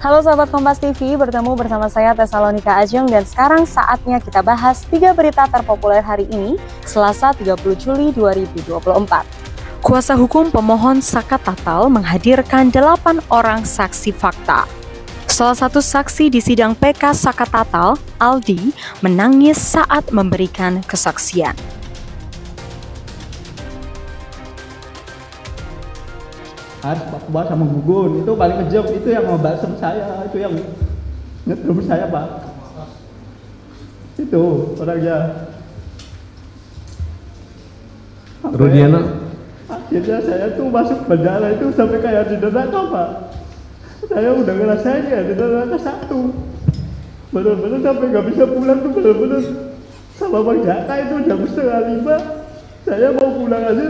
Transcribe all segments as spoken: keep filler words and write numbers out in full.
Halo sahabat Kompas T V, bertemu bersama saya Tesalonika Ajeng dan sekarang saatnya kita bahas tiga berita terpopuler hari ini, Selasa tiga puluh Juli dua ribu dua puluh empat. Kuasa hukum pemohon Saka Tatal menghadirkan delapan orang saksi fakta. Salah satu saksi di sidang P K Saka Tatal, Aldi, menangis saat memberikan kesaksian. Harus Pak Kubar sama Gugun, itu paling kejam, itu yang ngebalsem saya, itu yang ngedrum saya Pak. Itu orangnya. Rudiana? Akhirnya saya tuh masuk bandara itu sampai kayak di neraka Pak. Saya udah ngerasain ya di neraka satu. Bener-bener sampai gak bisa pulang tuh, bener-bener sama Bang Jaka itu jam setengah lima. Saya mau pulang aja,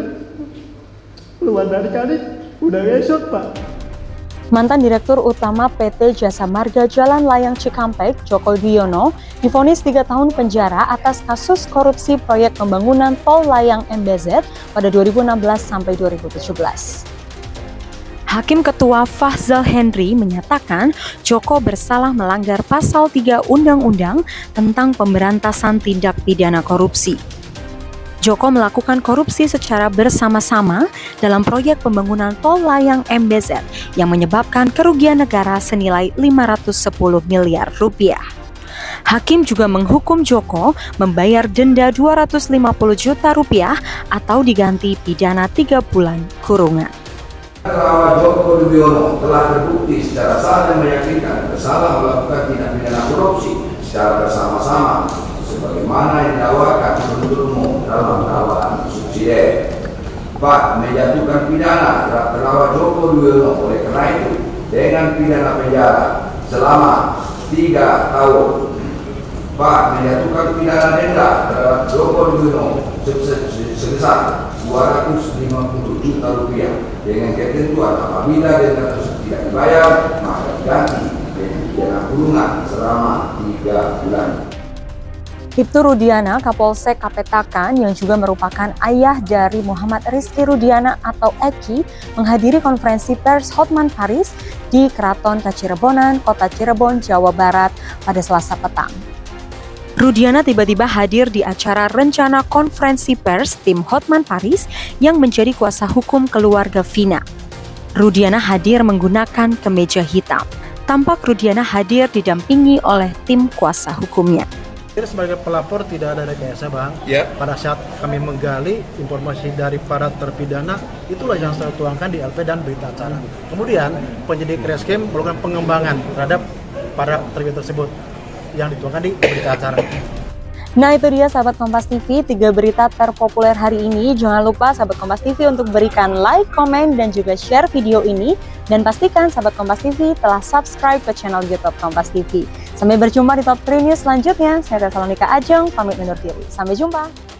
keluar dari kali udah esok Pak. Mantan Direktur Utama P T Jasa Marga Jalan Layang Cikampek, Joko Dwiono, divonis tiga tahun penjara atas kasus korupsi proyek pembangunan tol layang M B Z pada dua ribu enam belas sampai dua ribu tujuh belas. Hakim Ketua Fahzal Henry menyatakan Joko bersalah melanggar pasal tiga Undang-Undang tentang Pemberantasan Tindak Pidana Korupsi. Joko melakukan korupsi secara bersama-sama dalam proyek pembangunan tol layang M B Z yang menyebabkan kerugian negara senilai lima ratus sepuluh miliar rupiah. Hakim juga menghukum Joko membayar denda dua ratus lima puluh juta rupiah atau diganti pidana tiga bulan kurungan. Terdakwa Joko Dwiono telah terbukti secara sah dan meyakinkan bersalah melakukan tindak pidana korupsi secara bersama-sama sebagaimana yang didakwakan penuntut umum dalam dakwaan subsidiar. Empat, menjatuhkan pidana terhadap terdakwa Joko Dwiono oleh karena itu dengan pidana penjara selama tiga tahun. Empat, menjatuhkan pidana denda terhadap Joko Dwiono sebesar dua ratus lima puluh juta rupiah dengan ketentuan apabila denda tersebut tidak dibayar maka diganti dengan pidana kurungan selama tiga bulan. Ibtu Rudiana, Kapolsek Kapetakan yang juga merupakan ayah dari Muhammad Rizky Rudiana atau Eki, menghadiri konferensi pers Hotman Paris di Keraton Kacirebonan, Kota Cirebon, Jawa Barat pada Selasa petang. Rudiana tiba-tiba hadir di acara rencana konferensi pers tim Hotman Paris yang menjadi kuasa hukum keluarga Vina. Rudiana hadir menggunakan kemeja hitam. Tampak Rudiana hadir didampingi oleh tim kuasa hukumnya. Sebagai pelapor tidak ada rekayasa Bang. Ya. Pada saat kami menggali informasi dari para terpidana, itulah yang saya tuangkan di L P dan berita acara. Kemudian penyidik Reskrim melakukan pengembangan terhadap para terpidana tersebut yang dituangkan di berita acara. Nah itu dia sahabat Kompas T V, tiga berita terpopuler hari ini. Jangan lupa sahabat Kompas T V untuk berikan like, komen, dan juga share video ini. Dan pastikan sahabat Kompas T V telah subscribe ke channel YouTube Kompas T V. Sampai berjumpa di Top tiga News selanjutnya. Saya Tesalonika Ajeng, pamit undur diri. Sampai jumpa.